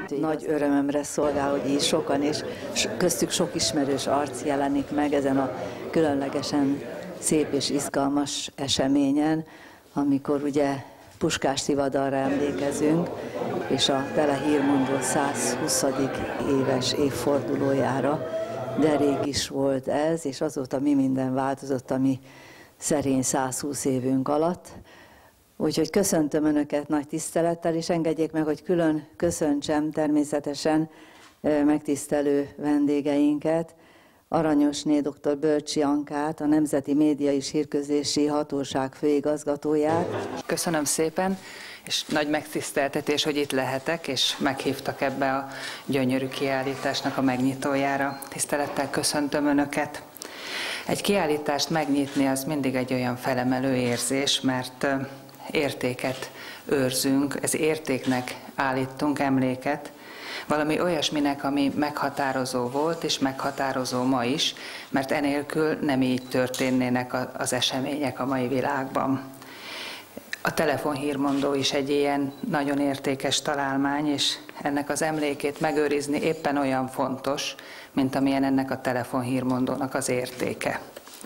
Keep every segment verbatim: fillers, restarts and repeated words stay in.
Nagy örömömre szolgál, hogy így sokan, és köztük sok ismerős arc jelenik meg ezen a különlegesen szép és izgalmas eseményen, amikor ugye Puskás Tivadarra emlékezünk, és a Tele Hírmondó százhuszadik éves évfordulójára, de rég is volt ez, és azóta mi minden változott a mi szerény százhúsz évünk alatt. Úgyhogy köszöntöm Önöket nagy tisztelettel, és engedjék meg, hogy külön köszöntsem természetesen megtisztelő vendégeinket, Aranyosné dr. Bölcsi Ankát, a Nemzeti Média és Hírközlési Hatóság főigazgatóját. Köszönöm szépen, és nagy megtiszteltetés, hogy itt lehetek, és meghívtak ebbe a gyönyörű kiállításnak a megnyitójára. Tisztelettel köszöntöm Önöket. Egy kiállítást megnyitni az mindig egy olyan felemelő érzés, mert értéket őrzünk, ez értéknek állítunk emléket, valami olyasminek, ami meghatározó volt, és meghatározó ma is, mert enélkül nem így történnének az események a mai világban. A telefonhírmondó is egy ilyen nagyon értékes találmány, és ennek az emlékét megőrizni éppen olyan fontos, mint amilyen ennek a telefonhírmondónak az értéke.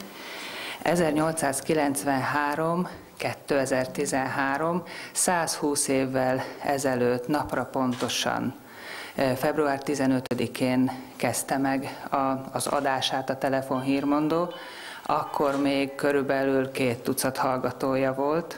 ezernyolcszázkilencvenhárom kétezer-tizenhárom, százhúsz évvel ezelőtt napra pontosan, február tizenötödikén kezdte meg az adását a telefonhírmondó, akkor még körülbelül két tucat hallgatója volt.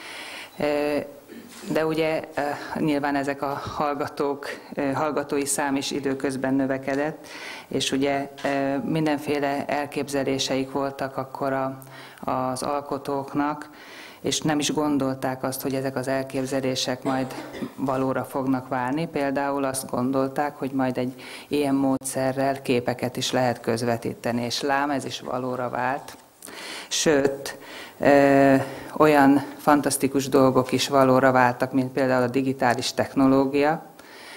De ugye nyilván ezek a hallgatók, hallgatói szám is időközben növekedett, és ugye mindenféle elképzeléseik voltak akkor a, az alkotóknak, és nem is gondolták azt, hogy ezek az elképzelések majd valóra fognak válni. Például azt gondolták, hogy majd egy ilyen módszerrel képeket is lehet közvetíteni, és lám ez is valóra vált. Sőt, ö, olyan fantasztikus dolgok is valóra váltak, mint például a digitális technológia,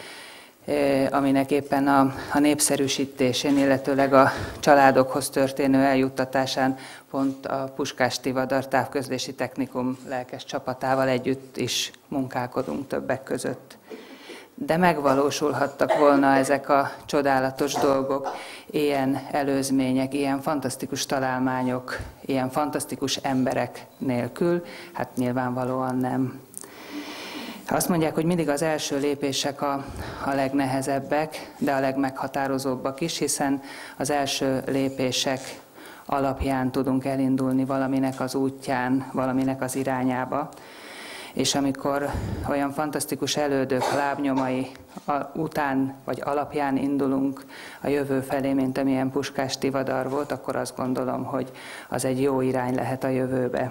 ö, aminek éppen a, a népszerűsítésén, illetőleg a családokhoz történő eljuttatásán pont a Puskás Tivadar Távközlési Technikum lelkes csapatával együtt is munkálkodunk többek között. De megvalósulhattak volna ezek a csodálatos dolgok, ilyen előzmények, ilyen fantasztikus találmányok, ilyen fantasztikus emberek nélkül? Hát nyilvánvalóan nem. Azt mondják, hogy mindig az első lépések a, a legnehezebbek, de a legmeghatározóbbak is, hiszen az első lépések alapján tudunk elindulni valaminek az útján, valaminek az irányába. És amikor olyan fantasztikus elődök lábnyomai után vagy alapján indulunk a jövő felé, mint amilyen Puskás Tivadar volt, akkor azt gondolom, hogy az egy jó irány lehet a jövőbe.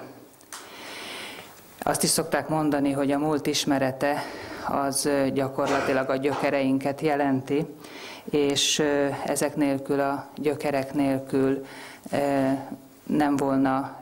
Azt is szokták mondani, hogy a múlt ismerete az gyakorlatilag a gyökereinket jelenti, és ezek nélkül, a gyökerek nélkül nem volna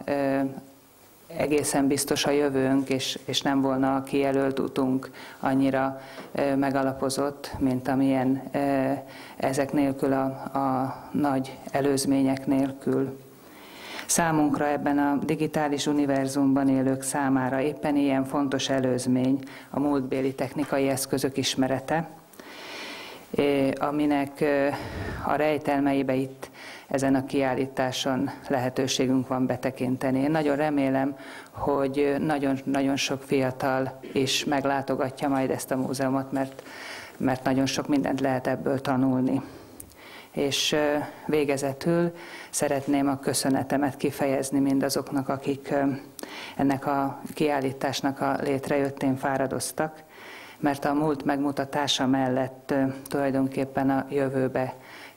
egészen biztos a jövőnk, és, és nem volna a kijelölt utunk annyira e, megalapozott, mint amilyen e, ezek nélkül a, a nagy előzmények nélkül. Számunkra ebben a digitális univerzumban élők számára éppen ilyen fontos előzmény a múltbéli technikai eszközök ismerete, e, aminek e, a rejtelmeibe itt ezen a kiállításon lehetőségünk van betekinteni. Én nagyon remélem, hogy nagyon-nagyon sok fiatal is meglátogatja majd ezt a múzeumot, mert, mert nagyon sok mindent lehet ebből tanulni. És végezetül szeretném a köszönetemet kifejezni mindazoknak, akik ennek a kiállításnak a létrejöttén fáradoztak, mert a múlt megmutatása mellett tulajdonképpen a jövőbe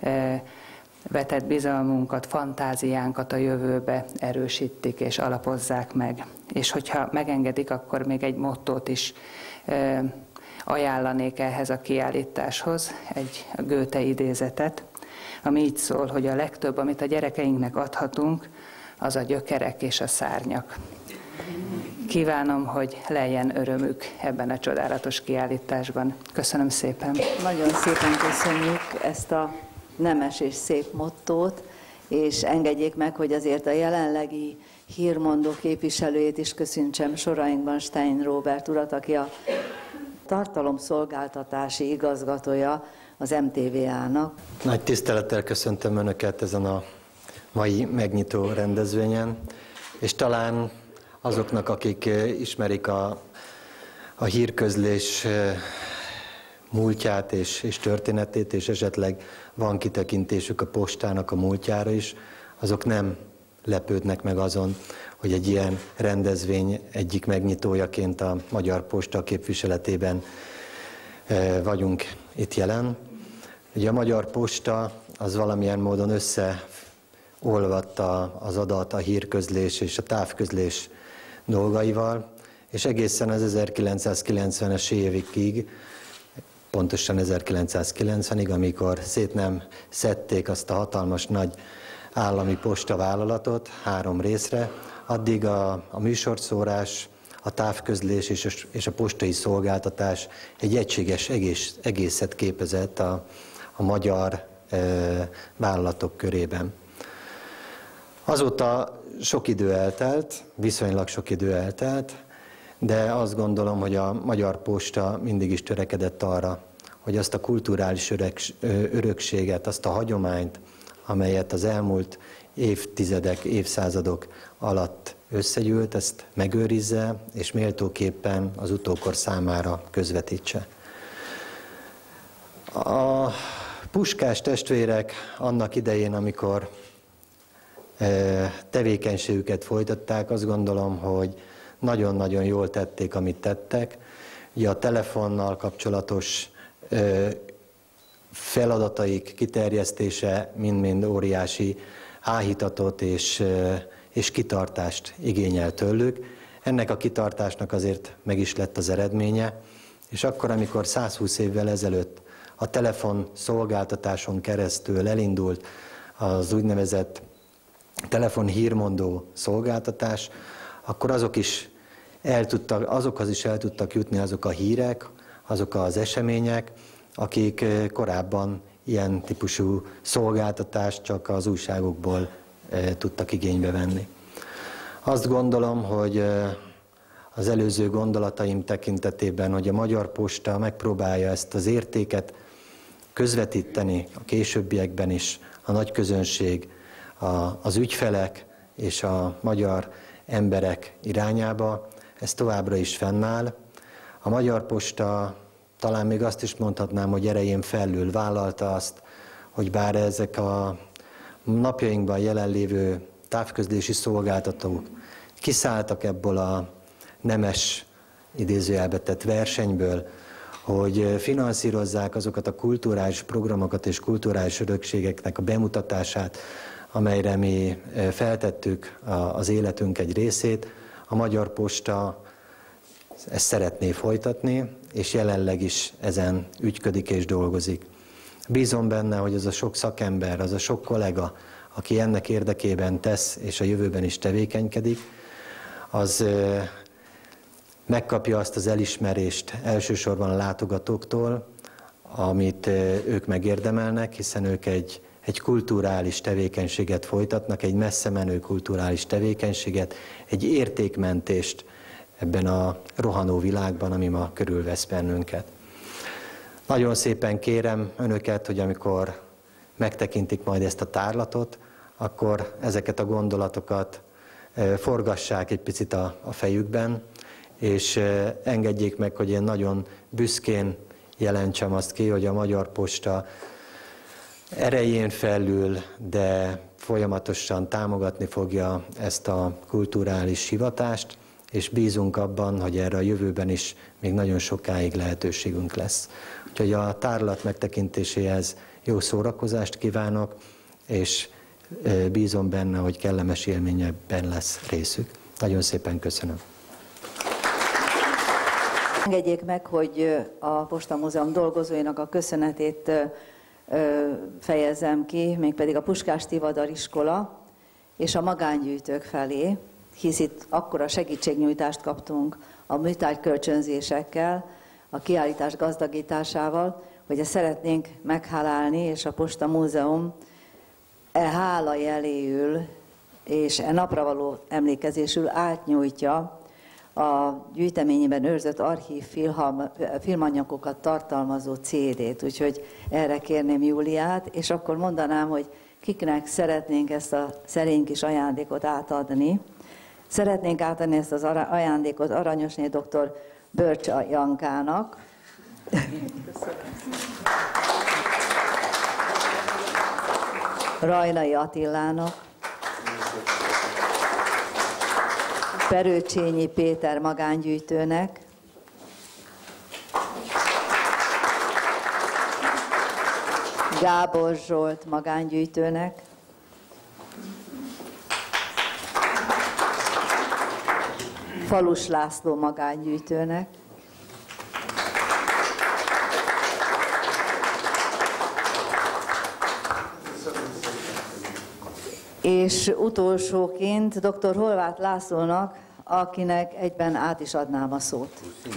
vetett bizalmunkat, fantáziánkat a jövőbe erősítik és alapozzák meg. És hogyha megengedik, akkor még egy mottót is e, ajánlanék ehhez a kiállításhoz, egy Goethe idézetet, ami így szól, hogy a legtöbb, amit a gyerekeinknek adhatunk, az a gyökerek és a szárnyak. Kívánom, hogy lejjen örömük ebben a csodálatos kiállításban. Köszönöm szépen. Nagyon szépen köszönjük ezt a nemes és szép mottót, és engedjék meg, hogy azért a jelenlegi hírmondó képviselőjét is köszöntsem sorainkban, Stein Róbert urat, aki a tartalomszolgáltatási igazgatója az em té vé á-nak. Nagy tisztelettel köszöntöm Önöket ezen a mai megnyitó rendezvényen, és talán azoknak, akik ismerik a, a hírközlés múltját és, és történetét, és esetleg van kitekintésük a postának a múltjára is, azok nem lepődnek meg azon, hogy egy ilyen rendezvény egyik megnyitójaként a Magyar Posta képviseletében vagyunk itt jelen. Ugye a Magyar Posta az valamilyen módon összeolvatta az adat, a hírközlés és a távközlés dolgaival, és egészen az ezerkilencszázkilencvenes évekig, pontosan ezerkilencszázkilencvenig, amikor szét nem szedték azt a hatalmas nagy állami postavállalatot három részre, addig a, a műsorszórás, a távközlés és a, és a postai szolgáltatás egy egységes egész, egészet képezett a, a magyar e, vállalatok körében. Azóta sok idő eltelt, viszonylag sok idő eltelt, de azt gondolom, hogy a Magyar Posta mindig is törekedett arra, hogy azt a kulturális örökséget, azt a hagyományt, amelyet az elmúlt évtizedek, évszázadok alatt összegyűlt, ezt megőrizze, és méltóképpen az utókor számára közvetítse. A Puskás testvérek annak idején, amikor tevékenységüket folytatták, azt gondolom, hogy nagyon-nagyon jól tették, amit tettek. Ugye a telefonnal kapcsolatos feladataik kiterjesztése mind-mind óriási áhítatot és, és kitartást igényel tőlük. Ennek a kitartásnak azért meg is lett az eredménye, és akkor, amikor százhúsz évvel ezelőtt a telefon szolgáltatáson keresztül elindult az úgynevezett telefonhírmondó szolgáltatás, akkor azok is el tudtak, azokhoz is el tudtak jutni azok a hírek, azok az események, akik korábban ilyen típusú szolgáltatást csak az újságokból tudtak igénybe venni. Azt gondolom, hogy az előző gondolataim tekintetében, hogy a Magyar Posta megpróbálja ezt az értéket közvetíteni a későbbiekben is, a nagy közönség, az ügyfelek és a magyar emberek irányába, ez továbbra is fennáll. A Magyar Posta talán még azt is mondhatnám, hogy erején felül vállalta azt, hogy bár ezek a napjainkban jelenlévő távközlési szolgáltatók kiszálltak ebből a nemes idézőjelbe tett versenyből, hogy finanszírozzák azokat a kulturális programokat és kulturális örökségeknek a bemutatását, amelyre mi feltettük az életünk egy részét. A Magyar Posta ezt szeretné folytatni, és jelenleg is ezen ügyködik és dolgozik. Bízom benne, hogy az a sok szakember, az a sok kollega, aki ennek érdekében tesz, és a jövőben is tevékenykedik, az megkapja azt az elismerést elsősorban a látogatóktól, amit ők megérdemelnek, hiszen ők egy, egy kulturális tevékenységet folytatnak, egy messze menő kulturális tevékenységet, egy értékmentést ebben a rohanó világban, ami ma körülvesz bennünket. Nagyon szépen kérem Önöket, hogy amikor megtekintik majd ezt a tárlatot, akkor ezeket a gondolatokat forgassák egy picit a, a fejükben, és engedjék meg, hogy én nagyon büszkén jelentsem azt ki, hogy a Magyar Posta erején felül, de folyamatosan támogatni fogja ezt a kulturális hivatást, és bízunk abban, hogy erre a jövőben is még nagyon sokáig lehetőségünk lesz. Úgyhogy a tárlat megtekintéséhez jó szórakozást kívánok, és bízom benne, hogy kellemes élményben lesz részük. Nagyon szépen köszönöm. Engedjék meg, hogy a Posta Múzeum dolgozóinak a köszönetét fejezzem ki, mégpedig a Puskás Tivadar iskola és a magángyűjtők felé, hisz itt akkora segítségnyújtást kaptunk a műtárgykölcsönzésekkel, a kiállítás gazdagításával, hogy ezt szeretnénk meghálálni, és a Posta Múzeum e hála jeléül és e napra való emlékezésül átnyújtja a gyűjteményében őrzött archív filmanyagokat tartalmazó cé dét, úgyhogy erre kérném Júliát, és akkor mondanám, hogy kiknek szeretnénk ezt a szerény kis ajándékot átadni. Szeretnénk átadni ezt az ajándékot Aranyosné dr. Börcs Jankának. Rajnai Attilának. Perőcsényi Péter magángyűjtőnek. Gábor Zsolt magángyűjtőnek. Falus László magángyűjtőnek. És utolsóként dr. Horváth Lászlónak, akinek egyben át is adnám a szót.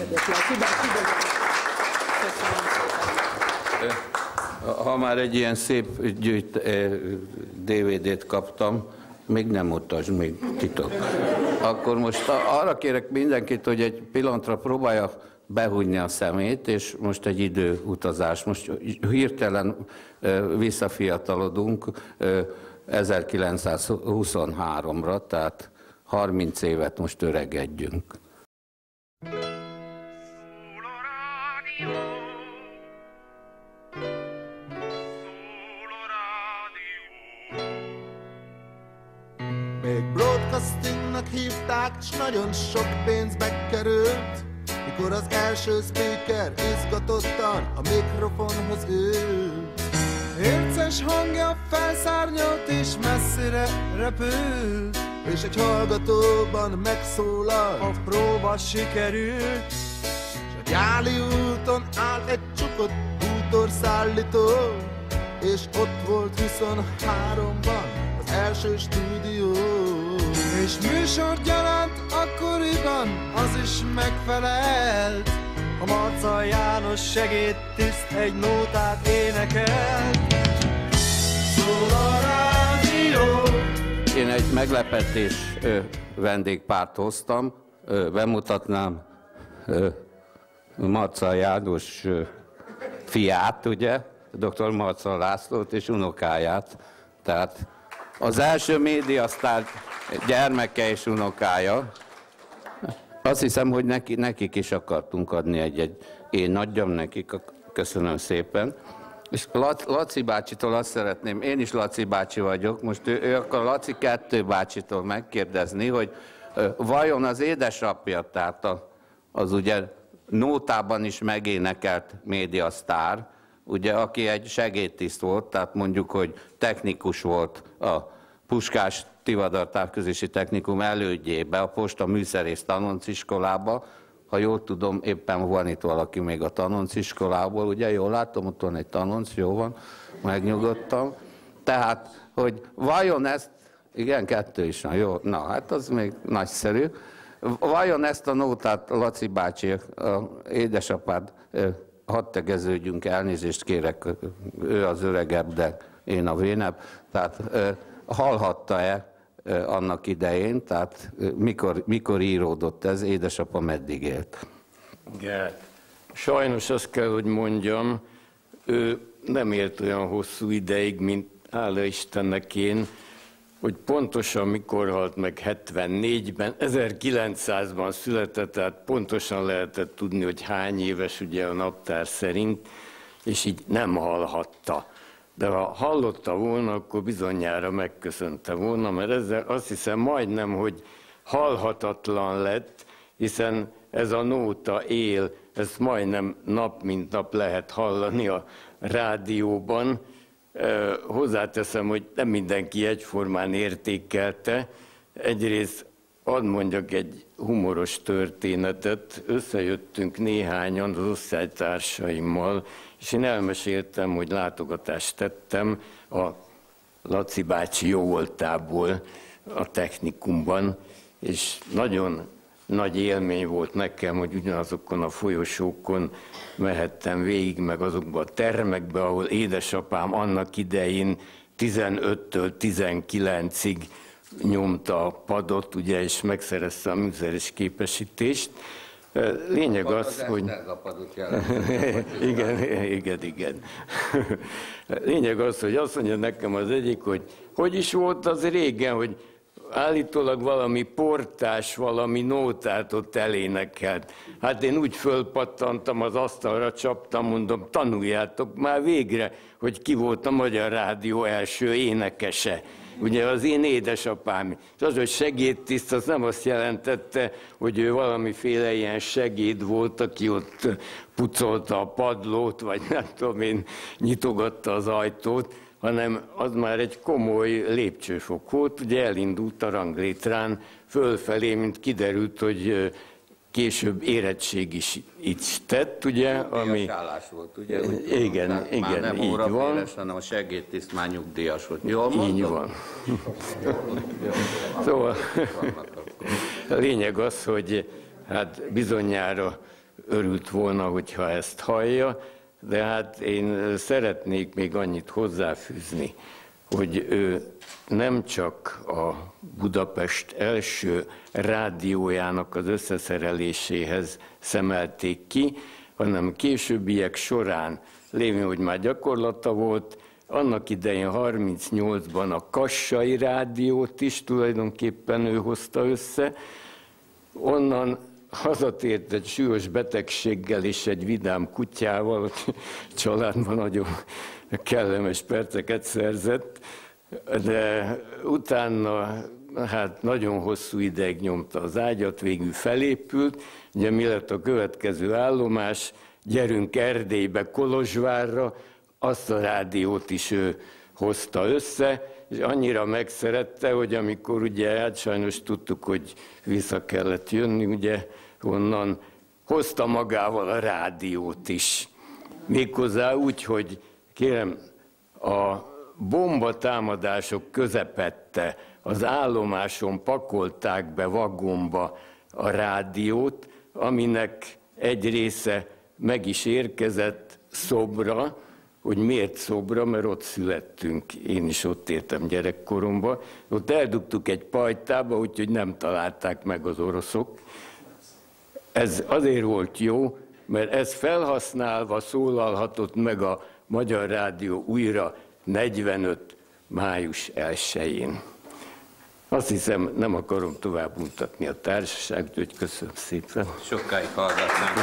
Ha már egy ilyen szép gyűjt, dé vé dét kaptam, még nem mutasd, még titok. Akkor most arra kérek mindenkit, hogy egy pillanatra próbálja behúgyni a szemét, és most egy időutazás. Most hirtelen visszafiatalodunk ezerkilencszázhuszonháromra, tehát harminc évet most öregedjünk. Még broadcastingnak hívták, s nagyon sok pénzbe került, mikor az első speaker izgatottan a mikrofonhoz ült. Érces hangja felszárnyalt és messzire repült, és egy hallgatóban megszólalt, a próba sikerült. S a Gyáli úton állt egy csukott bútorszállító, és ott volt huszonháromban az első stúdió. És műsorgyaránt akkoriban az is megfelelt, a Marcay János segédtiszt egy nótát énekelt. Szól a rádió. Én egy meglepetés ö, vendégpárt hoztam, ö, bemutatnám ö, Marcay János ö, fiát, ugye, dr. Marcay Lászlót és unokáját. Tehát az első médiasztár gyermeke és unokája. Azt hiszem, hogy neki, nekik is akartunk adni egy-egy, én adjam nekik, köszönöm szépen. És Laci bácsitól azt szeretném, én is Laci bácsi vagyok, most ő, ő akar Laci kettő bácsitól megkérdezni, hogy vajon az édesapja, tehát az ugye nótában is megénekelt médiasztár, ugye, aki egy segédtiszt volt, tehát mondjuk, hogy technikus volt a Puskás Tivadar Távközlési Technikum elődjébe, a Posta Műszerész Tanonciskolában. Ha jól tudom, éppen van itt valaki még a Tanonciskolából, ugye, jól látom, ott van egy tanonc, jó van, megnyugodtam. Tehát, hogy vajon ezt, igen, kettő is van, jó, na, hát az még nagyszerű. Vajon ezt a nótát, Laci bácsi, a édesapád, hadd tegeződjünk, elnézést kérek, ő az öregebb, de én a vénebb, tehát hallhatta-e annak idején, tehát mikor, mikor íródott ez, édesapa meddig élt? Igen. Sajnos azt kell, hogy mondjam, ő nem élt olyan hosszú ideig, mint hála Istennek én, hogy pontosan mikor halt meg hetvennégyben, ezerkilencszázban született, tehát pontosan lehetett tudni, hogy hány éves ugye a naptár szerint, és így nem hallhatta. De ha hallotta volna, akkor bizonyára megköszönte volna, mert ezzel azt hiszem majdnem, hogy halhatatlan lett, hiszen ez a nóta él, ezt majdnem nap mint nap lehet hallani a rádióban. Hozzáteszem, hogy nem mindenki egyformán értékelte. Egyrészt hadd mondjak egy humoros történetet. Összejöttünk néhányan az osztálytársaimmal, és én elmeséltem, hogy látogatást tettem a Laci bácsi jóvoltából a technikumban, és nagyon nagy élmény volt nekem, hogy ugyanazokon a folyosókon mehettem végig, meg azokban a termekbe, ahol édesapám annak idején tizenöttől tizenkilencig nyomta a padot, ugye, és megszerezte a műszeres képesítést. Lényeg az, hogy... igen, igen, igen. Lényeg az, hogy azt mondja nekem az egyik, hogy hogy is volt az régen, hogy állítólag valami portás, valami nótát ott elénekelt. Hát én úgy fölpattantam, az asztalra csaptam, mondom, tanuljátok már végre, hogy ki volt a Magyar Rádió első énekese. Ugye az én édesapám. És az, hogy segédtiszt, az nem azt jelentette, hogy ő valamiféle ilyen segéd volt, aki ott pucolta a padlót, vagy nem tudom én, nyitogatta az ajtót, hanem az már egy komoly lépcsőfok volt. Ugye elindult a ranglétrán fölfelé, mint kiderült, hogy később érettség is így tett, ugye, ami... állás volt, ugye? Igen, Tehát igen, már nem így van. óraféles, hanem a segédtiszt már nyugdíjas volt. Jól mondtam? Így van. Szóval a lényeg az, hogy hát bizonyára örült volna, hogyha ezt hallja, de hát én szeretnék még annyit hozzáfűzni, hogy ő nem csak a Budapest első rádiójának az összeszereléséhez szemelték ki, hanem későbbiek során, lévén, hogy már gyakorlata volt, annak idején harmincnyolcban a Kassai Rádiót is tulajdonképpen ő hozta össze, onnan hazatért egy súlyos betegséggel és egy vidám kutyával, hogy családban nagyon kellemes perceket szerzett, de utána hát nagyon hosszú ideig nyomta az ágyat, végül felépült. Ugye mi lett a következő állomás? Gyerünk Erdélybe, Kolozsvárra, azt a rádiót is ő hozta össze, és annyira megszerette, hogy amikor ugye, hát sajnos tudtuk, hogy vissza kellett jönni, ugye onnan hozta magával a rádiót is. Méghozzá úgy, hogy kérem, a bombatámadások közepette az állomáson pakolták be vagomba a rádiót, aminek egy része meg is érkezett Szobra, hogy miért Szobra, mert ott születtünk, én is ott éltem gyerekkoromban. Ott eldugtuk egy pajtába, úgyhogy nem találták meg az oroszok. Ez azért volt jó, mert ez felhasználva szólalhatott meg a Magyar Rádió újra negyvenöt május elsején. Azt hiszem, nem akarom tovább mutatni a társaságot, úgyhogy köszönöm szépen. Sokáig hallgatnánk.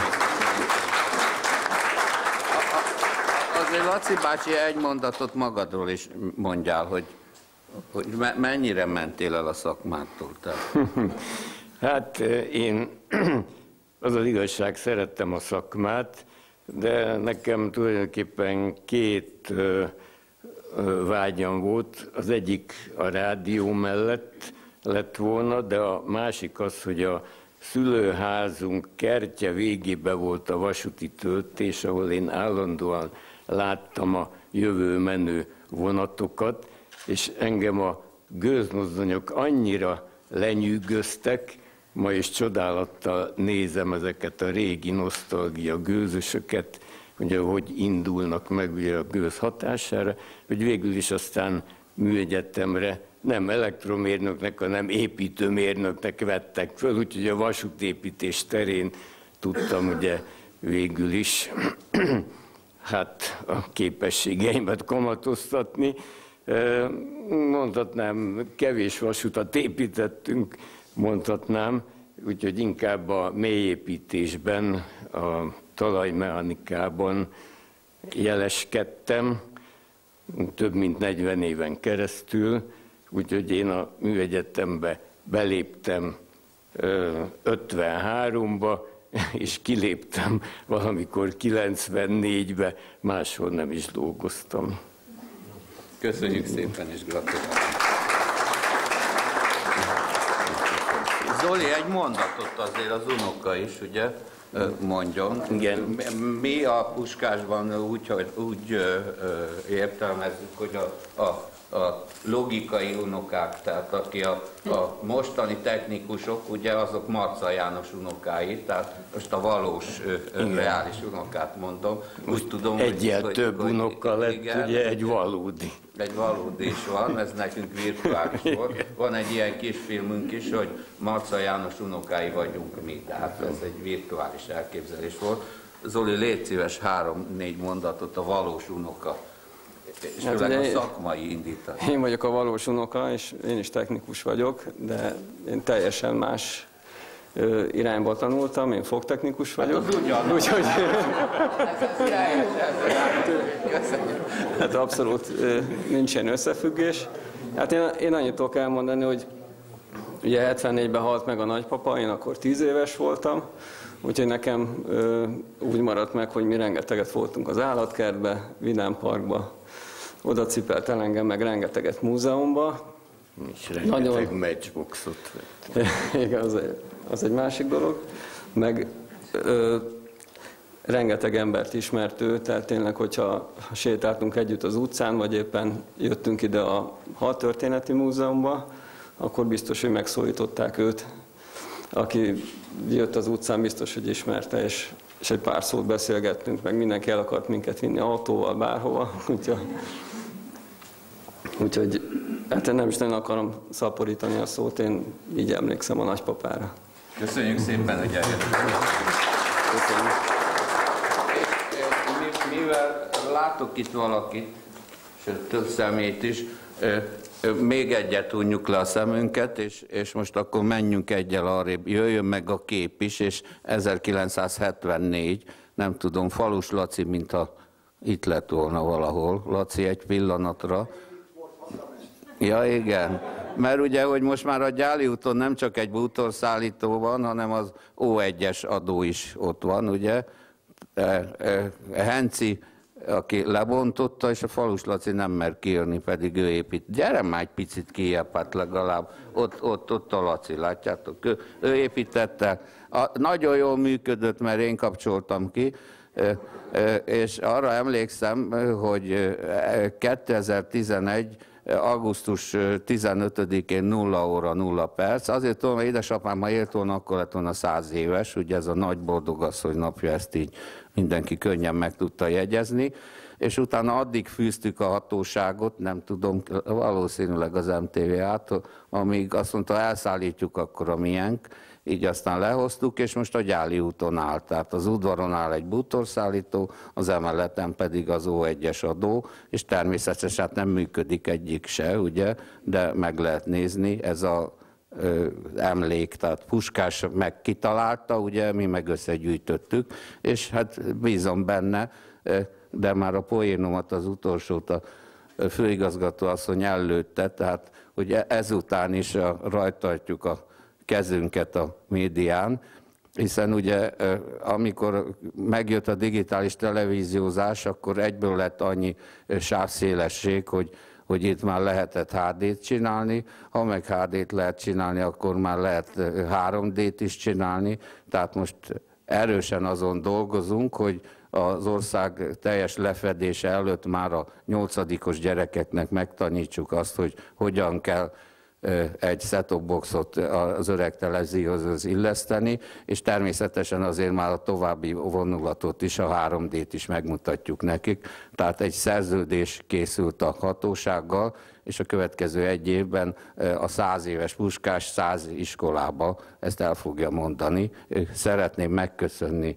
Azért Laci bácsi, egy mondatot magadról is mondjál, hogy, hogy mennyire mentél el a szakmától? Hát én, az az igazság, szerettem a szakmát, de nekem tulajdonképpen két vágyam volt. Az egyik a rádió mellett lett volna, de a másik az, hogy a szülőházunk kertje végében volt a vasúti töltés, ahol én állandóan láttam a jövő menő vonatokat, és engem a gőzmozdonyok annyira lenyűgöztek, ma is csodálattal nézem ezeket a régi nosztalgia gőzösöket, ugye, hogy indulnak meg ugye a gőz hatására, hogy végül is aztán műegyetemre nem elektromérnöknek, hanem építőmérnöknek vettek föl, úgyhogy a vasútépítés terén tudtam ugye végül is hát a képességeimet kamatoztatni. Mondhatnám, kevés vasutat építettünk, mondhatnám, úgyhogy inkább a mélyépítésben, a talajmechanikában jeleskedtem, több mint negyven éven keresztül, úgyhogy én a műegyetembe beléptem ötvenháromba, és kiléptem valamikor kilencvennégybe, máshol nem is dolgoztam. Köszönjük szépen, és gratulálunk. Zoli, egy mondatot azért az unoka is, ugye? mondjon. Igen. Mi a Puskásban úgy, hogy, úgy ö, ö, értelmezzük, hogy a, a, a logikai unokák, tehát aki a, a mostani technikusok, ugye azok Marca János unokái, tehát most a valós, ö, reális unokát mondom. Úgy tudom, egyel hogy, több hogy, unoka lett, igen, ugye egy valódi. Egy valódi is van, ez nekünk virtuális volt. Van egy ilyen kis filmünk is, hogy Marca János unokái vagyunk mi, tehát ez egy virtuális elképzelés volt. Zoli, légy szíves három-négy mondatot a valós unoka, és hát főleg a szakmai indítás. Én vagyok a valós unoka, és én is technikus vagyok, de én teljesen más irányba tanultam, én fogtechnikus vagyok. Hát úgyhogy hát abszolút nincs ilyen összefüggés. Hát én, én annyit tudok elmondani, hogy ugye hetvennégyben halt meg a nagypapa, én akkor tíz éves voltam, úgyhogy nekem úgy maradt meg, hogy mi rengeteget voltunk az állatkertbe, Vidám Parkba, oda cipelt el engem meg rengeteget múzeumba. És rengeteg nagyon... matchboxot vett. Igen, az egy, az egy másik dolog. Meg ö, rengeteg embert ismert ő, tehát tényleg, hogyha sétáltunk együtt az utcán, vagy éppen jöttünk ide a Haltörténeti Múzeumba, akkor biztos, hogy megszólították őt. Aki jött az utcán, biztos, hogy ismerte, és, és egy pár szót beszélgettünk, meg mindenki el akart minket vinni autóval, bárhova. Úgyhogy, úgyhogy hát én nem is nagyon akarom szaporítani a szót, én így emlékszem a nagypapára. Köszönjük szépen, hogy eljöttünk. Köszönjük. Mivel látok itt valakit, sőt több szemét is, még egyet hunjuk le a szemünket, és, és most akkor menjünk egyel arrébb. Jöjjön meg a kép is, és ezerkilencszázhetvennégy, nem tudom, Falus Laci, mintha itt lett volna valahol. Laci, egy pillanatra. Ja, igen. Mert ugye, hogy most már a Gyáli úton nem csak egy bútorszállító van, hanem az ó egyes adó is ott van, ugye. Henci, aki lebontotta, és a Falus Laci nem mer kijönni, pedig ő épít. Gyere már egy picit kijebb, hát legalább. Ott, ott, ott a Laci, látjátok? Ő, ő építette. A, nagyon jól működött, mert én kapcsoltam ki, és arra emlékszem, hogy kétezer-tizenegy augusztus tizenötödikén nulla óra nulla perc. Azért tudom, mert édesapám, ha élt volna, akkor lett volna száz éves, ugye ez a nagy boldogasszony napja, ezt így mindenki könnyen meg tudta jegyezni, és utána addig fűztük a hatóságot, nem tudom, valószínűleg az em té vé-től, amíg azt mondta, elszállítjuk akkor a miénk, így aztán lehoztuk, és most a Gyáli úton áll. Tehát az udvaron áll egy bútorszállító, az emeleten pedig az ó egyes adó, és természetesen hát nem működik egyik se, ugye, de meg lehet nézni, ez a ö, emlék, tehát Puskás meg kitalálta, ugye, mi meg összegyűjtöttük, és hát bízom benne, de már a poénomat az utolsót a főigazgató asszony ellőtte, tehát hogy ezután is a, rajtartjuk a kezünket a médián, hiszen ugye amikor megjött a digitális televíziózás, akkor egyből lett annyi sávszélesség, hogy, hogy itt már lehetett há dét csinálni, ha meg há dét lehet csinálni, akkor már lehet három dét is csinálni, tehát most erősen azon dolgozunk, hogy az ország teljes lefedése előtt már a nyolcadikos gyerekeknek megtanítsuk azt, hogy hogyan kell egy set-top boxot az öreg televízióhoz illeszteni, és természetesen azért már a további vonulatot is, a három dét is megmutatjuk nekik. Tehát egy szerződés készült a hatósággal, és a következő egy évben a száz éves Puskás száz iskolába ezt el fogja mondani. Szeretném megköszönni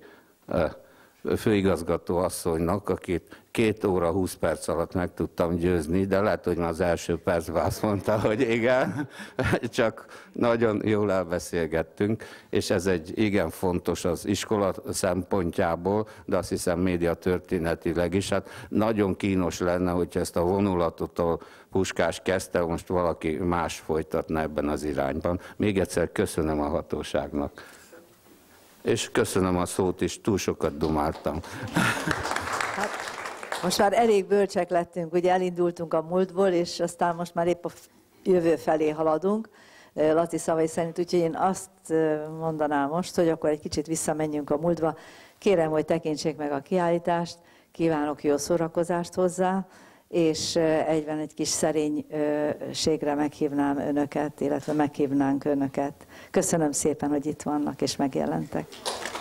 főigazgató asszonynak, akit két óra húsz perc alatt meg tudtam győzni, de lehet, hogy már az első percben azt mondta, hogy igen, csak nagyon jól elbeszélgettünk, és ez egy igen fontos az iskola szempontjából, de azt hiszem média történetileg is. Hát nagyon kínos lenne, hogyha ezt a vonulatot, ahol Puskás kezdte, most valaki más folytatna ebben az irányban. Még egyszer köszönöm a hatóságnak. És köszönöm a szót is, túl sokat dumáltam. Hát, most már elég bölcsek lettünk, ugye elindultunk a múltból, és aztán most már épp a jövő felé haladunk. Laci szavai szerint, úgyhogy én azt mondanám most, hogy akkor egy kicsit visszamenjünk a múltba. Kérem, hogy tekintsék meg a kiállítást, kívánok jó szórakozást hozzá, és egyben egy kis szerénységre meghívnám önöket, illetve meghívnánk önöket. Köszönöm szépen, hogy itt vannak és megjelentek.